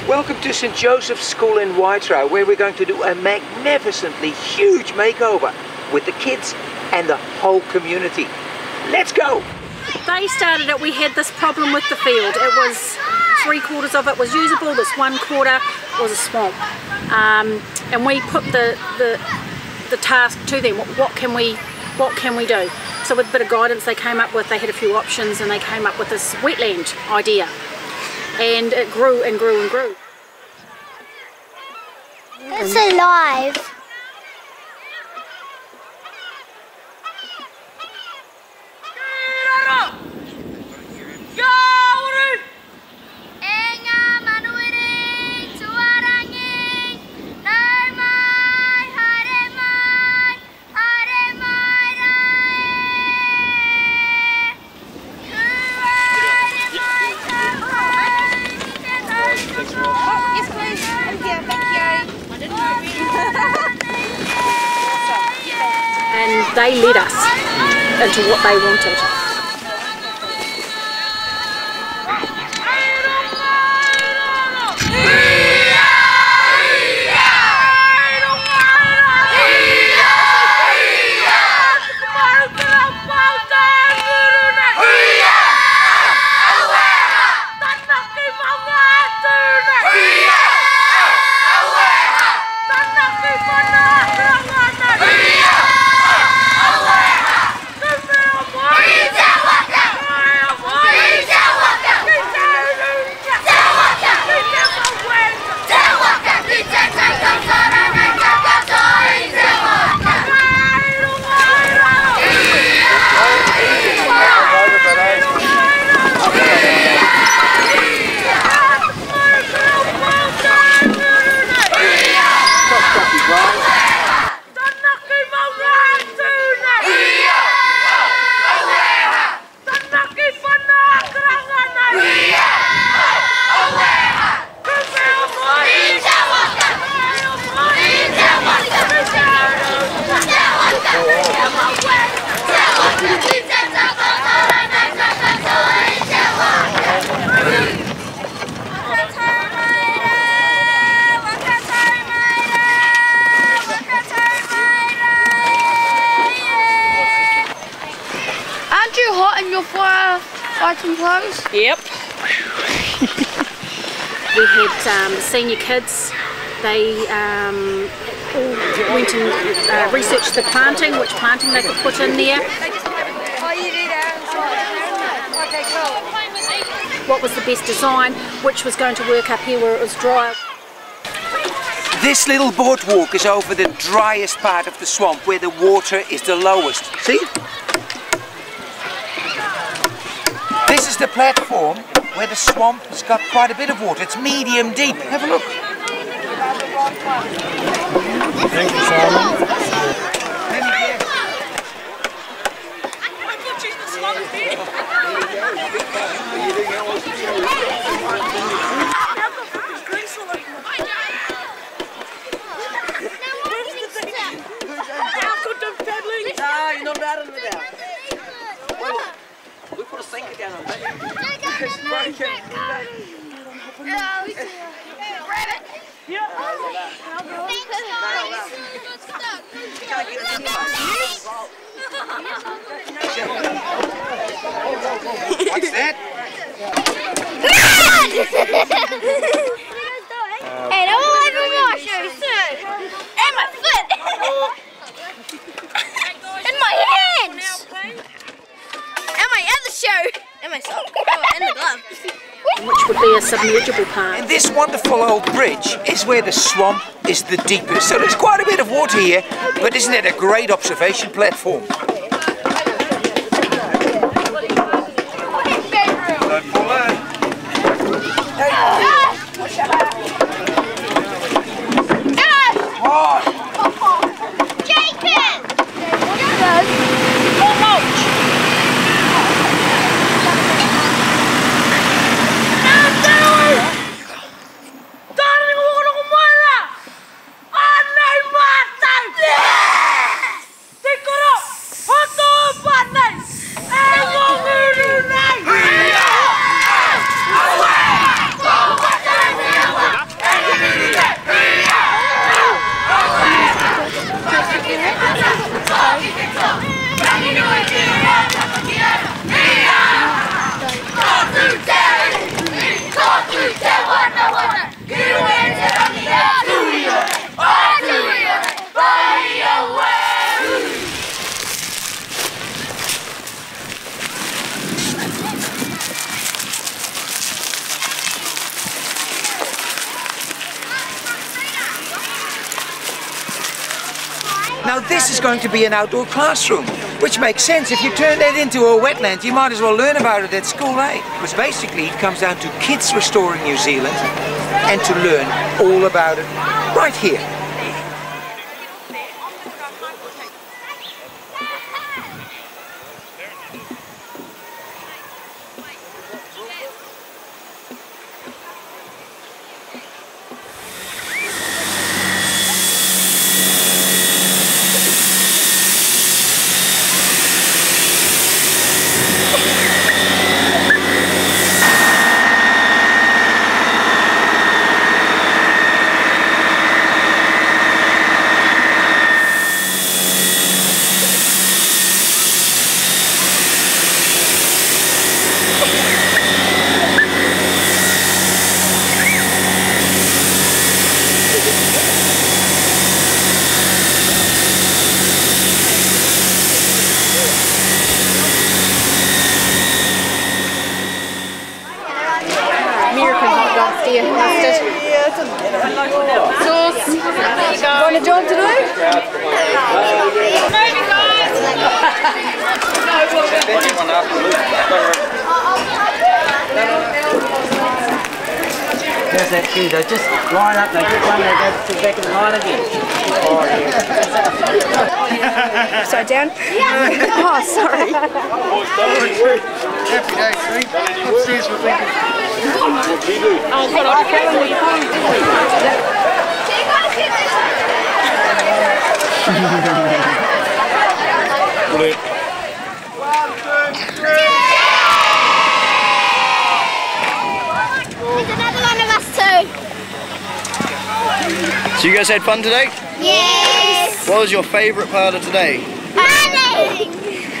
Welcome to St Joseph's School in Waitara, where we're going to do a magnificently huge makeover with the kids and the whole community. Let's go! They started it, we had this problem with the field. It was 3/4 of it was usable, this 1/4 was a swamp. And we put the task to them, what can we do? So with a bit of guidance they had a few options and they came up with this wetland idea. And it grew and grew and grew. It's alive. And they led us into what they wanted. Hot in your firefighting clothes? Yep. We had the senior kids. They all went and researched the planting, which planting they could put in there. What was the best design, which was going to work up here where it was dry. This little boardwalk is over the driest part of the swamp, where the water is the lowest. See? This is the platform where the swamp has got quite a bit of water. It's medium deep. Have a look. Thank you, Simon. No, you're not allowed in the down. We put a sinker down on that. It's broken. Grab it. What's that? Hey, don't let me wash your suit. And my foot. And my hands. And my other shoe. And my sock. Oh, and the glove. Which would be a submergible part. And this wonderful old bridge is where the swamp is the deepest. So there's quite a bit of water here, but isn't it a great observation platform? Go! Now this is going to be an outdoor classroom, which makes sense. If you turn that into a wetland, you might as well learn about it at school, eh? Because basically it comes down to kids restoring New Zealand and to learn all about it right here. American hot dogs, dear. Mustard. Sauce. Want a job to do? Maybe guys. There's that queue, they just line up, they get one, they go back in the line again. Oh, yeah. Upside down? Oh, sorry. Happy day, Frank. Upstairs for thinking. Oh, God, I'll follow you. Brilliant. There's another one of us too. So you guys had fun today? Yes. What was your favourite part of today? Running.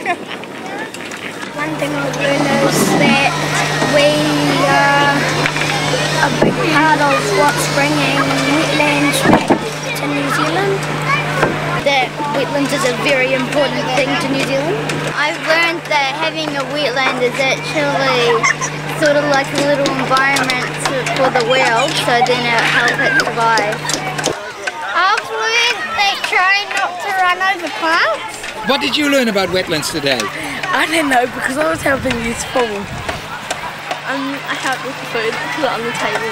One thing I've learned is that we are a big part of what's bringing wetlands back to New Zealand. That wetlands is a very important thing to New Zealand. I've learned that having a wetland is actually sort of like a little environment for the world, so then it helps it survive. I've learned that try not to run over plants. What did you learn about wetlands today? I didn't know because I was helping use food. I helped with the food, put it on the table.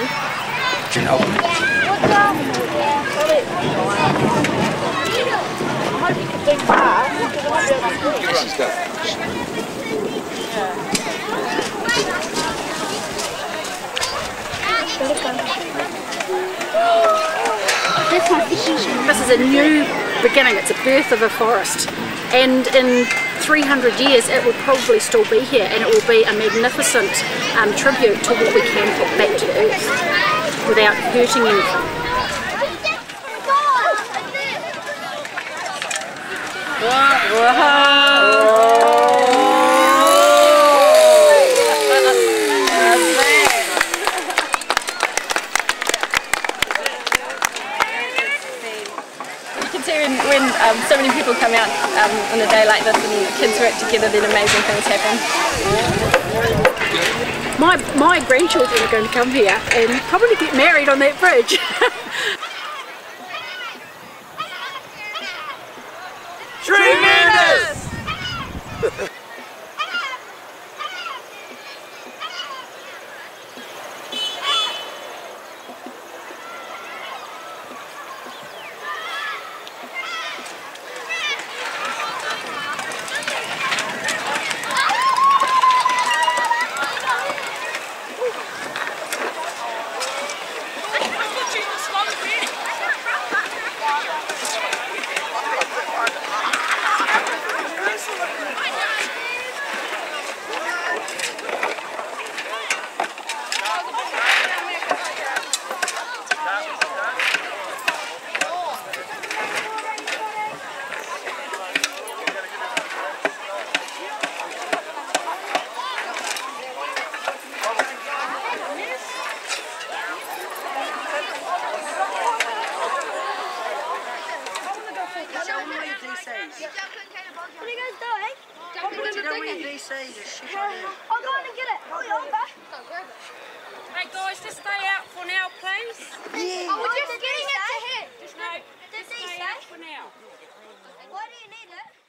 This is a new beginning, it's a birth of a forest, and in 300 years it will probably still be here, and it will be a magnificent tribute to what we can put back to the earth without hurting anything. You can see when so many people come out on a day like this and the kids work together, then amazing things happen. My grandchildren are going to come here and probably get married on that bridge. Tremendous! I'll go and get it. Hey guys, just stay out for now, please. Yeah. Oh, we're just getting it to him. Just no. see, stay out for now. Why do you need it?